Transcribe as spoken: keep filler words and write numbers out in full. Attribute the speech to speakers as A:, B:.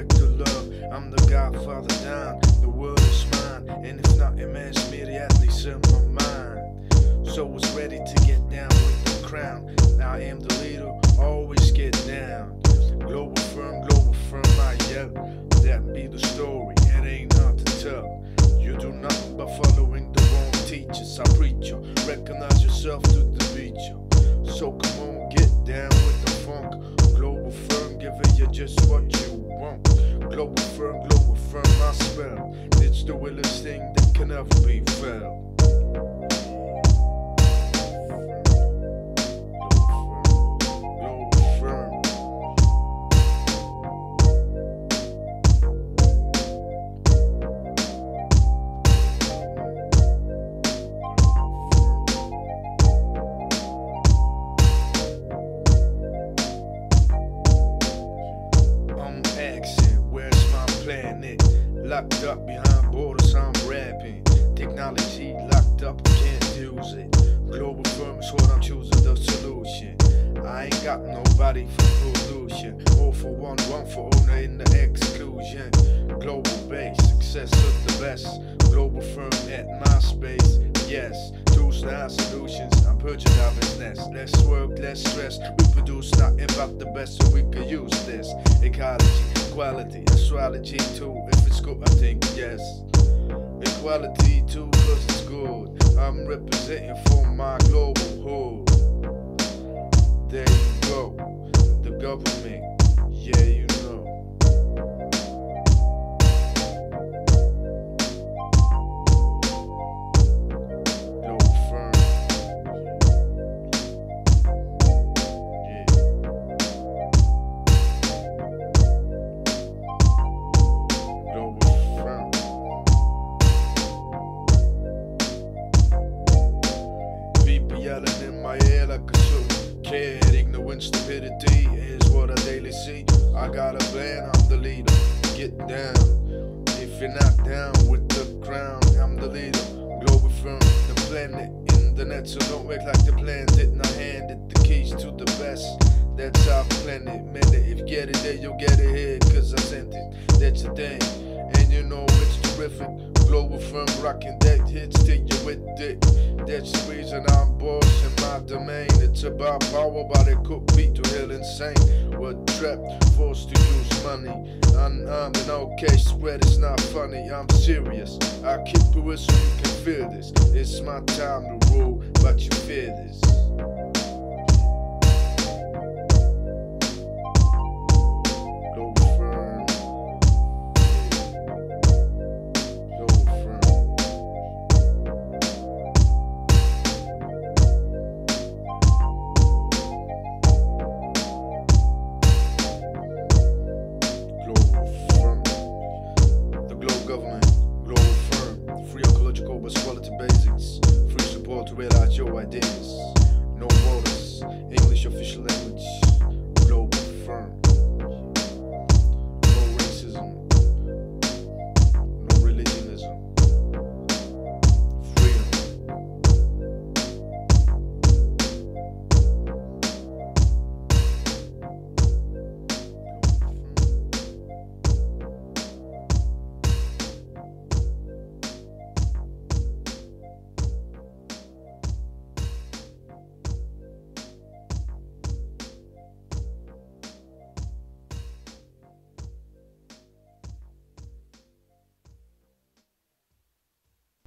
A: to love. I'm the godfather down, the world is mine. And if not immense, immediately in my mind. So was ready to get down with the crown. Now I am the leader, always get down. Global firm, global firm, I yell. That be the story, it ain't hard to tell. You do nothing but following the wrong teachers. I preach you, recognize yourself to the feature. So come on, get down with the funk. Global firm, giving you just what you want. Global firm, global firm, I spell. It's the realest thing that can ever be felt. Locked up behind borders, I'm rapping. Technology locked up, can't use it. Global firm is what I'm choosing, the solution. I ain't got nobody for pollution. All for one, one for owner in the exclusion. Global base, success of the best. Global firm at my space. Yes, tools to our solutions. I'm purging our business. Less work, less stress. We produce nothing but the best, so we can use this. Ecology, equality, astrology too. If it's good, I think yes. Equality too, cause it's good. I'm representing for my global hood. There you go, the government, yeah you know. Global firm, yeah. Global firm. People yelling in my ear like a shoot. Kid, ignorant stupidity is what I daily see. I got a plan, I'm the leader. Get down. If you're not down with the crown, I'm the leader. Global firm, the planet in the net, so don't act like the plan didn't. I handed the keys to the best. That's our planet. Man, if you get it there, you'll get it here, cause I sent it. That's the thing. And you know it's terrific. Global firm rocking that hits till you with it. That's the reason I'm boss in my domain. It's about power, but it could be too hell insane. We're trapped, forced to use money. Unarmed and no cash spread, it's not funny. I'm serious. I keep it real so you can feel this. It's my time to rule, but you fear this. Government, global firm, free ecological best quality basics, free support to realize your ideas, no borders, English official language.